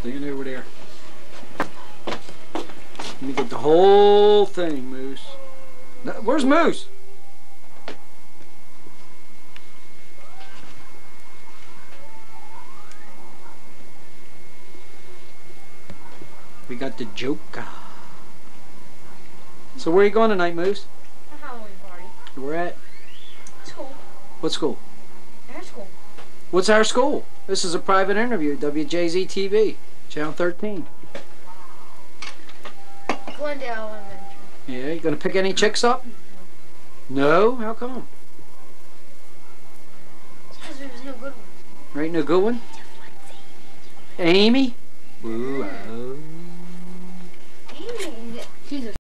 Stand over there. Let me get the whole thing, Moose. Where's Moose? We got the Joker. So where are you going tonight, Moose? A Halloween party. Where at? School. What school? Our school. What's our school? This is a private interview. WJZ TV, Channel 13. Glendale Elementary. Yeah, you gonna pick any chicks up? No? How come? Because there's no good ones. There ain't no good one? Amy? Ooh, oh. Amy. She's a